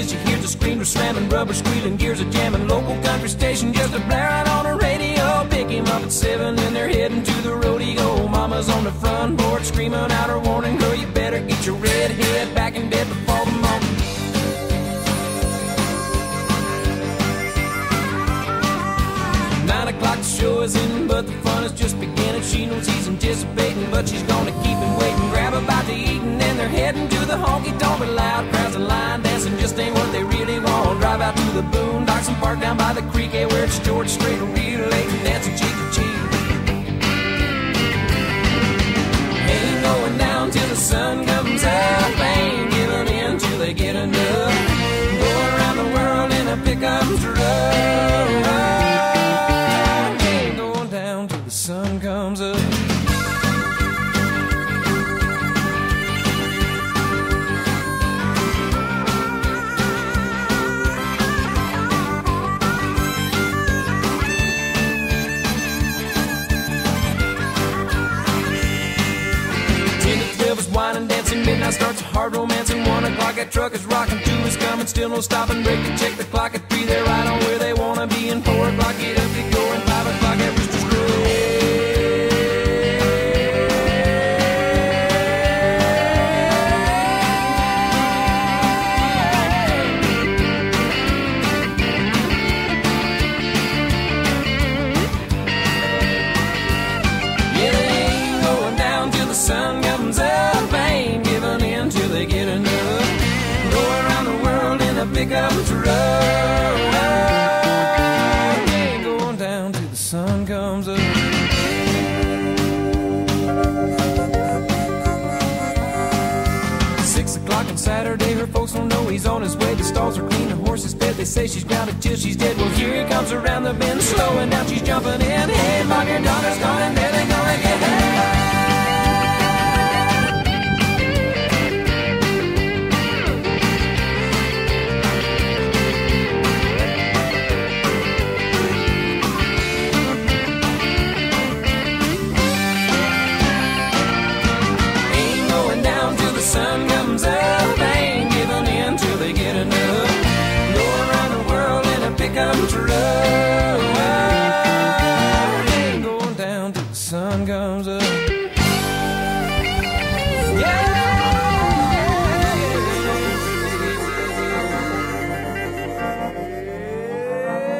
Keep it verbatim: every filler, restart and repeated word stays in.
is you hear the screamers slamming, rubber squealing, gears are jamming. Local country station just a blare out on the radio. Pick him up at seven and they're heading to the rodeo. Mama's on the front porch screaming out her warning. Girl, you better get your red head back in bed before the morning. Nine o'clock the show is in, but the fun is just beginning. She knows he's anticipating, but she's gonna keep him waiting. Grab a bite to eat and then they're heading to the honky-tonk. Loud crowds and line dancing just ain't what they really want. Drive out to the boondocks and park down by the creek, yeah, where it's George Strait and relating, dancing cheek to cheek. Ain't going down till the sun comes up. Ain't giving in till they get enough. Go around the world in a pickup truck. Sun comes up. Ten to twelve is wine and dancing. Midnight starts a hard romancing. One o'clock that truck is rocking. Two is coming, still no stopping. Break to check the clock at three. They're right on where they wanna be. And four o'clock get up to go. And five o'clock at Rooster's Crow. Sun comes up, ain't giving in till they get enough. Go around the world in a pickup truck. Ain't going down till the sun comes up. Six o'clock on Saturday, her folks don't know he's on his way. The stalls are clean, the horse is fed. They say she's grounded till she's dead. Well, here he comes around the bend, slowing down, she's jumping in. Hey, mom, your daughter's gone, and there they gonna get her.